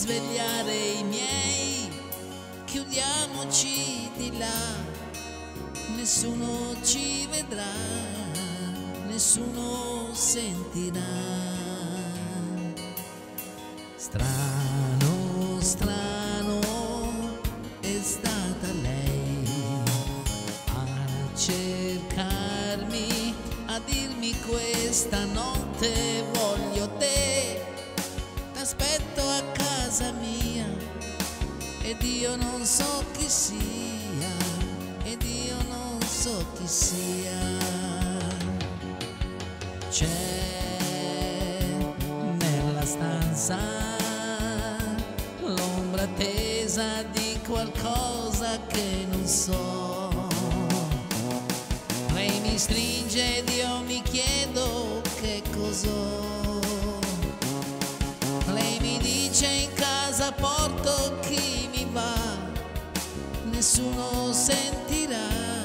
svegliare i miei, chiudiamoci di là, nessuno ci vedrà, nessuno sentirà. Strano, strano, è stata lei a cercarmi, a dirmi questa notte voglio te, t'aspetto a casa mia, ed io non so chi sia, ed io non so chi sia. C'è nella stanza l'ombra tesa di qualcosa che non so. Lei mi stringe ed io mi chiedo che cos'ho. Lei mi dice in casa porto chi mi va, nessuno sentirà,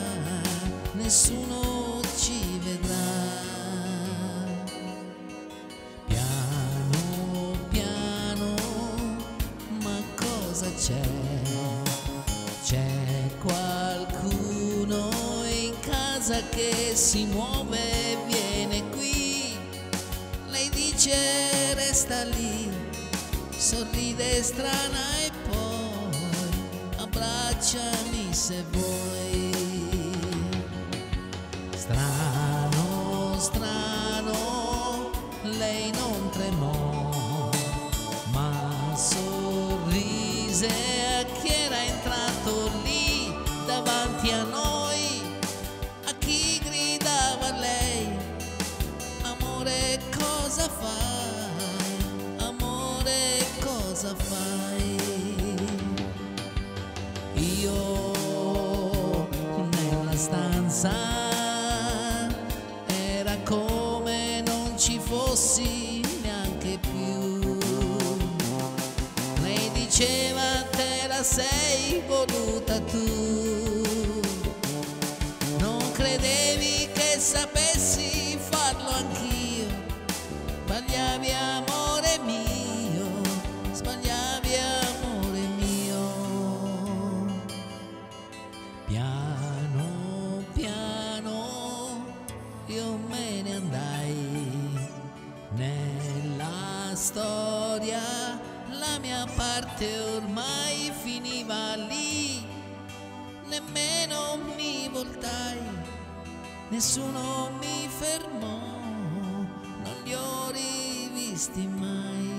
nessuno ci vedrà. Piano piano, ma cosa c'è? C'è qualcuno in casa che si muove e viene qui. Lei dice resta lì, sorride strana e poi abbracciami se vuoi. Strano, strano, lei non tremò, ma sorrise a chi era entrato lì davanti a noi, a chi gridava a lei: amore cosa fai, amore cosa fai? Io nella stanza era come non ci fossi neanche più. Lei diceva te la sei voluta tu, non credevi che sapessi farlo anch'io, sbagliavi amore mio, sbagliavi amore mio. Piano piano io me ne andai, nella storia la mia parte ormai finiva lì, nemmeno mi voltai, nessuno mi fermò, non li ho rivisti mai.